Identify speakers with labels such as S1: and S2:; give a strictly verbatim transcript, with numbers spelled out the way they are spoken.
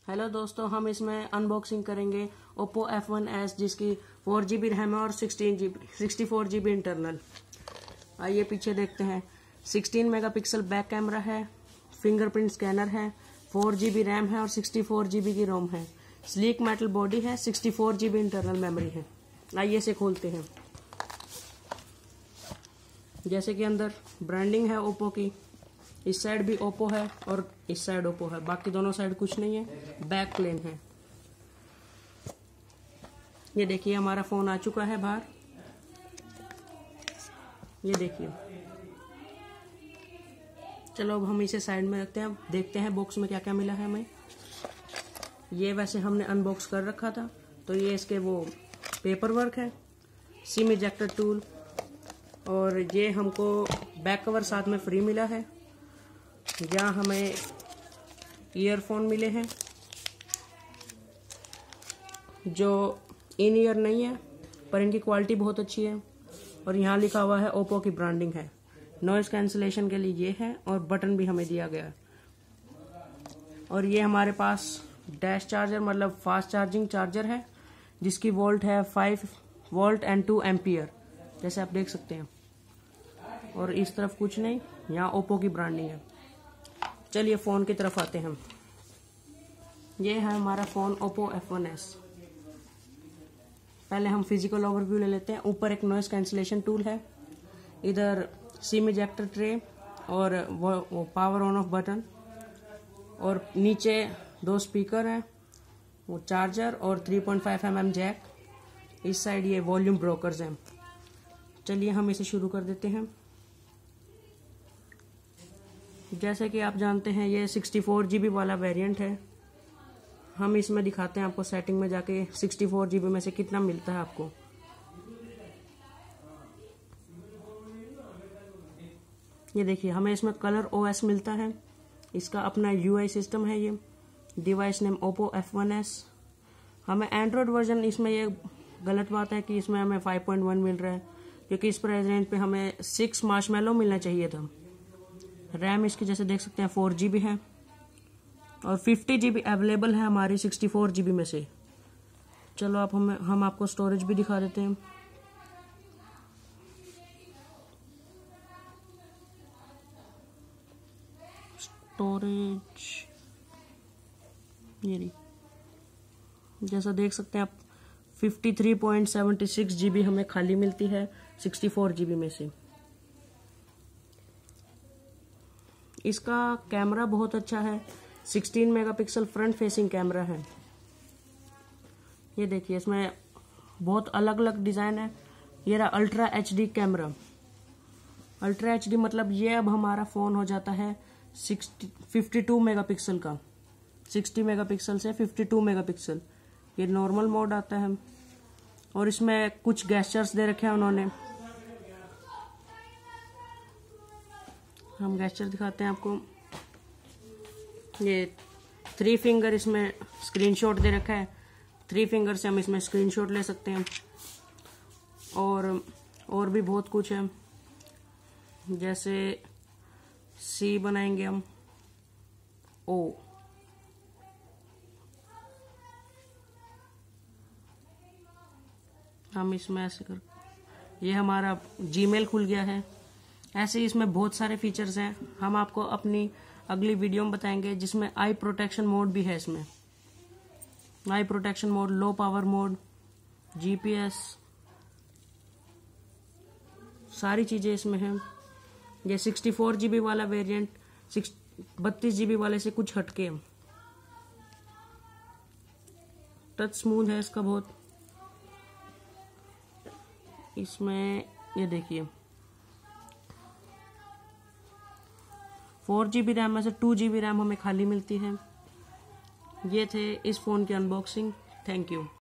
S1: Hello दोस्तों, हम इसमें अनबॉक्सिंग करेंगे Oppo एफ वन एस जिसकी फोर जी बी रैम है और sixteen G B sixty four G B internal. आइए पीछे देखते हैं। सिक्सटीन मेगापिक्सल बैक कैमरा है, फिंगरप्रिंट स्कैनर है, फोर जी बी रैम है और सिक्सटी फोर जी बी की रोम है। स्लीक मेटल बॉडी है, sixty four G B internal memory है। आइए इसे खोलते हैं। जैसे कि अंदर ब्रांडिंग है ओप्पो की, इस साइड भी ओप्पो है और इस साइड ओप्पो है, बाकी दोनों साइड कुछ नहीं है। बैक प्लेन है। ये देखिए हमारा फोन आ चुका है बाहर। ये देखिए। चलो अब हम इसे साइड में रखते हैं, देखते हैं बॉक्स में क्या क्या मिला है हमें। ये वैसे हमने अनबॉक्स कर रखा था, तो ये इसके वो पेपर वर्क है, सिम इजेक्टर टूल, और ये हमको बैक कवर साथ में फ्री मिला है। यहाँ हमें ईयरफोन मिले हैं जो इन ईयर नहीं है, पर इनकी क्वालिटी बहुत अच्छी है। और यहाँ लिखा हुआ है ओप्पो की ब्रांडिंग है। नॉइज कैंसिलेशन के लिए ये है, और बटन भी हमें दिया गया है। और ये हमारे पास डैश चार्जर मतलब फास्ट चार्जिंग चार्जर है, जिसकी वोल्ट है five volt and two ampere, जैसे आप देख सकते हैं। और इस तरफ कुछ नहीं, यहाँ ओप्पो की ब्रांडिंग है। चलिए फ़ोन की तरफ आते हैं। ये है हमारा phone Oppo F one S. पहले हम फिजिकल ओवरव्यू ले लेते हैं। ऊपर एक नॉइस कैंसिलेशन टूल है, इधर सिम इजेक्टर ट्रे और वो, वो पावर ऑन ऑफ बटन, और नीचे दो स्पीकर हैं, वो चार्जर और three point five M M jack. इस साइड ये वॉल्यूम ब्रोकर्स हैं। चलिए हम इसे शुरू कर देते हैं। जैसे कि आप जानते हैं ये सिक्सटी फोर जी बी वाला वेरिएंट है। हम इसमें दिखाते हैं आपको सेटिंग में जाके सिक्सटी फोर जी बी में से कितना मिलता है आपको। ये देखिए हमें इसमें कलर ओएस मिलता है, इसका अपना यूआई सिस्टम है। ये device name Oppo F one S. हमें एंड्रॉयड वर्जन, इसमें ये गलत बात है कि इसमें हमें फाइव पॉइंट वन मिल रहा है, क्योंकि इस प्राइस रेंज पे हमें सिक्स मार्शमैलो मिलना चाहिए था। रैम इसकी जैसे देख सकते हैं फोर जी बी है, और फिफ्टी जी बी अवेलेबल है हमारी सिक्सटी फोर जी बी में से। चलो आप हमें हम आपको स्टोरेज भी दिखा देते हैं। स्टोरेज ये रही, जैसा देख सकते हैं आप fifty three point seven six G B हमें खाली मिलती है सिक्सटी फोर जी बी में से। इसका कैमरा बहुत अच्छा है, sixteen megapixel front facing camera है। ये देखिए इसमें बहुत अलग अलग डिज़ाइन है। ये रहा ultra H D camera. Ultra H D मतलब ये अब हमारा फ़ोन हो जाता है सिक्सटी फिफ्टी टू मेगापिक्सल का, सिक्सटी मेगापिक्सल से फिफ्टी टू मेगापिक्सल। ये नॉर्मल मोड आता है, और इसमें कुछ गेस्चर्स दे रखे हैं उन्होंने। हम गेस्चर दिखाते हैं आपको। ये थ्री फिंगर इसमें स्क्रीनशॉट दे रखा है, थ्री फिंगर से हम इसमें स्क्रीनशॉट ले सकते हैं। और और भी बहुत कुछ है, जैसे सी बनाएंगे हम, ओ, हम इसमें ऐसे कर, ये हमारा जीमेल खुल गया है। ऐसे ही इसमें बहुत सारे फीचर्स हैं, हम आपको अपनी अगली वीडियो में बताएंगे, जिसमें आई प्रोटेक्शन मोड भी है। इसमें eye protection mode, low power mode, GPS, सारी चीज़ें इसमें हैं। ये सिक्सटी फोर जी बी वाला वेरिएंट सिक्स बत्तीस जी बी वाले से कुछ हटके। टच स्मूथ है इसका बहुत। इसमें ये देखिए फोर जी बी रैम में से टू जी बी रैम हमें खाली मिलती है। ये थे इस फ़ोन की अनबॉक्सिंग। Thank you.